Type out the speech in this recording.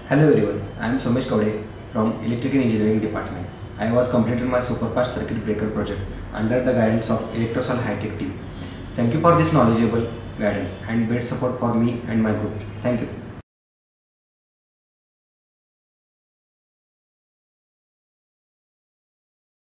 Hello everyone, I am Somesh Kaude from Electrical Engineering Department. I was completed my superfast circuit breaker project under the guidance of Electrosol High Tech team. Thank you for this knowledgeable guidance and great support for me and my group. Thank you.